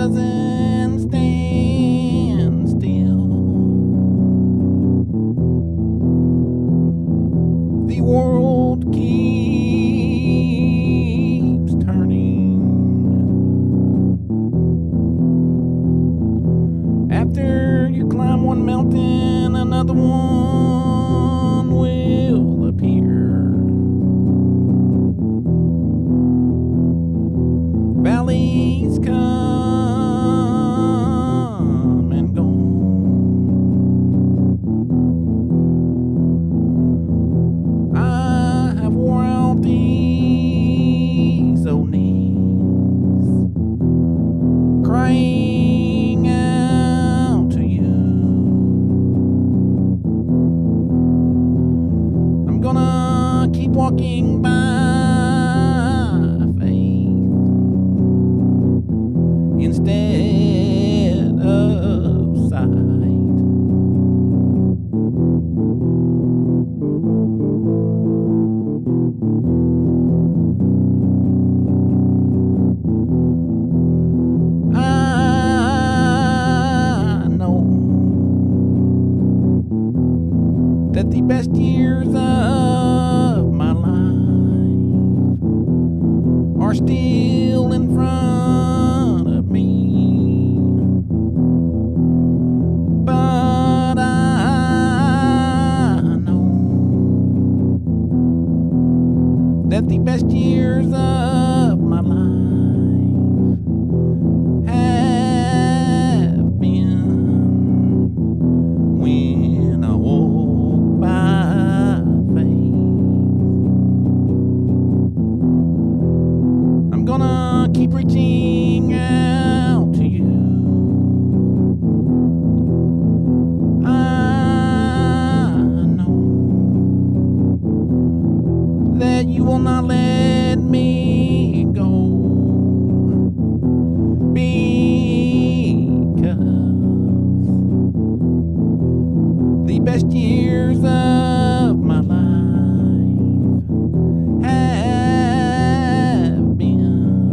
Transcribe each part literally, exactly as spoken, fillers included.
doesn't stand still. The world keeps turning. After you climb one mountain, another one will appear. Valleys come and go. I have wore out these old knees, crying out to you. I'm gonna keep walking by instead of sight. I know that the best years of my life are still in front of me, but I know that the best years of my life have been when I walk by faith. I'm gonna keep reaching out to you. I know that you will not let me go, because the best years of my life have been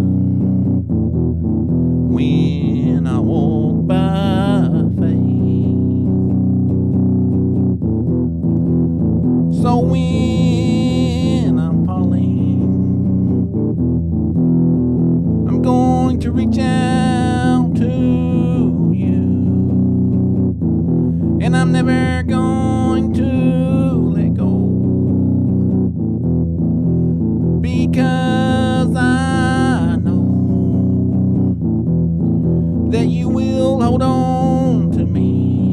when I walk by faith. So when I'm falling, I'm going to reach out to you, and I'm never going to let go, because I know that you will hold on to me,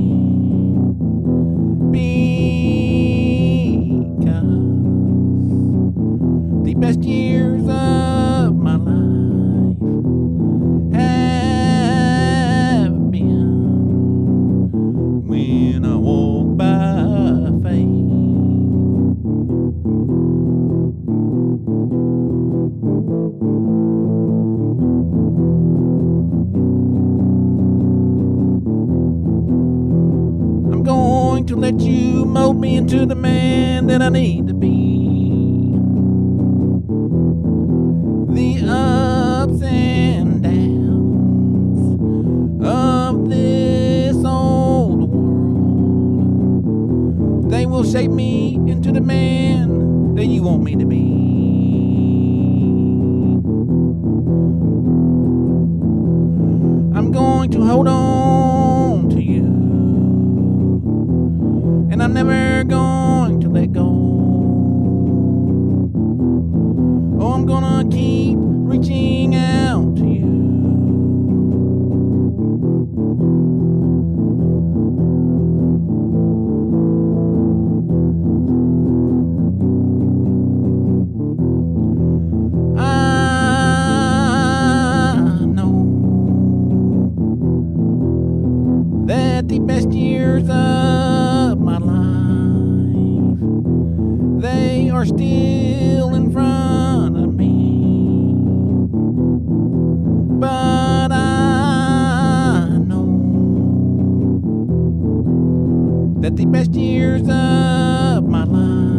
because the best years of my life have been when I walk by faith. I'm going to let you mold me into the man that I need to be. The ups and downs of this old world, they will shape me into the man that you want me to be. I'm going to hold on to you, and I'm never going to let go. Oh, I'm gonna keep reaching out to you. I know that the best years of my life, they are still in front of me, but I know that the best years of my life